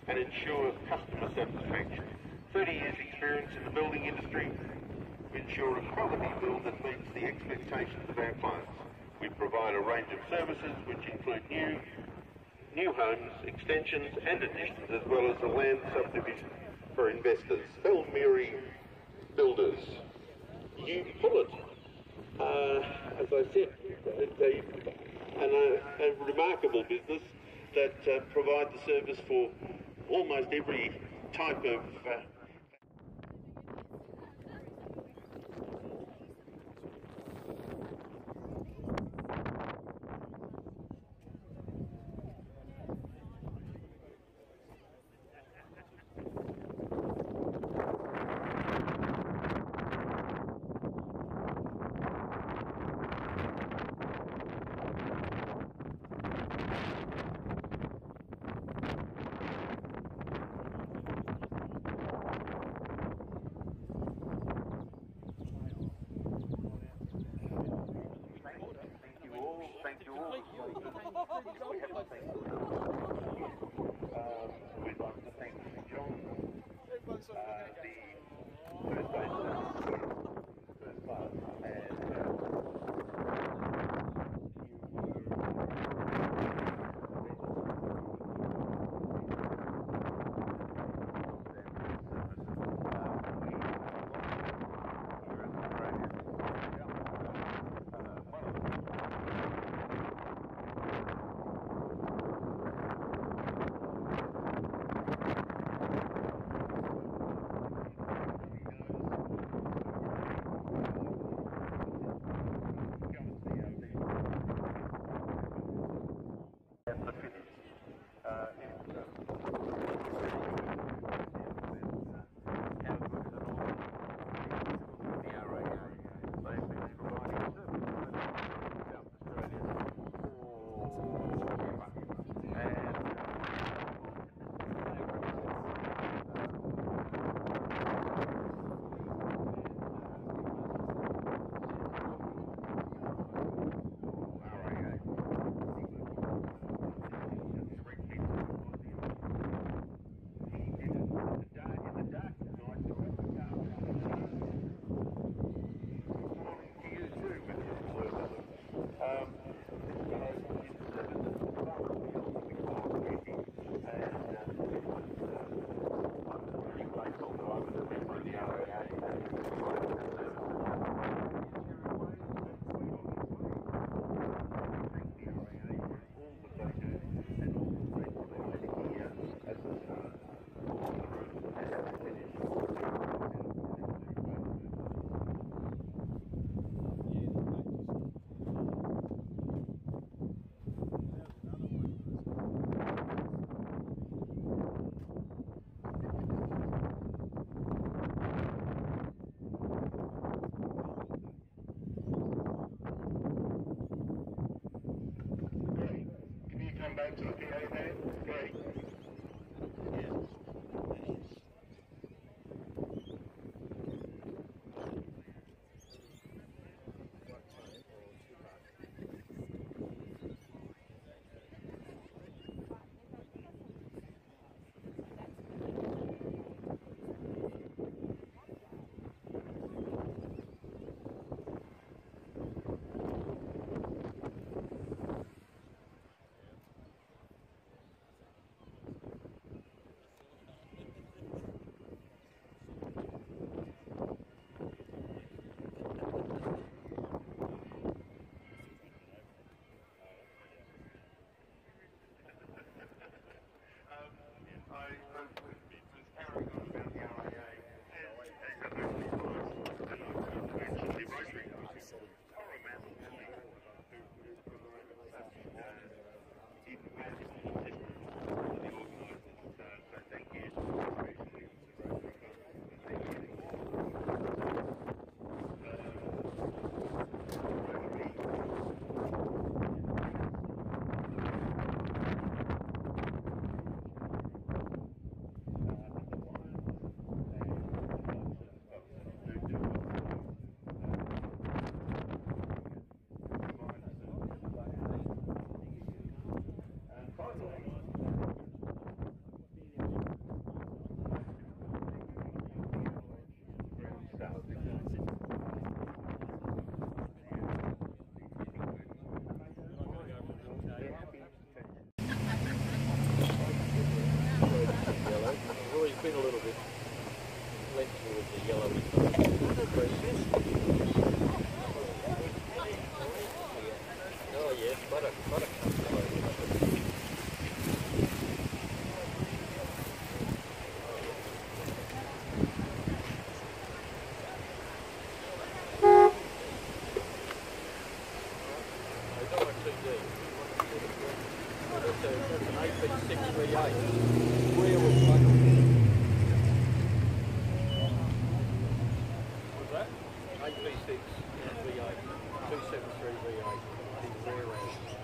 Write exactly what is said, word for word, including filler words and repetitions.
and ensure customer satisfaction. thirty years experience in the building industry. We ensure a quality build that meets the expectations of our clients. We provide a range of services which include new new homes, extensions and additions, as well as a land subdivision for investors. Belmiri Builders. You pull it. Uh, as I said, it's a, an, a, a remarkable business that uh, provide the service for almost every type of uh, Thank you all. We have to thank um, we'd like to thank John, uh, the first baseman, first class, and uh, come back to the P A there? Great. I hope to be transparent about the R A A and as a local advice, and I mentioned the Rotary, which is paramount to me, who provided uh, in management of the organisers. Uh, so thank you, especially to the Rotary Club. Thank you to all. Uh, been a little bit lent towards the yellow process. Oh yes, butter, butter comes away. eight V six V eight, two seven three V eight, rear end.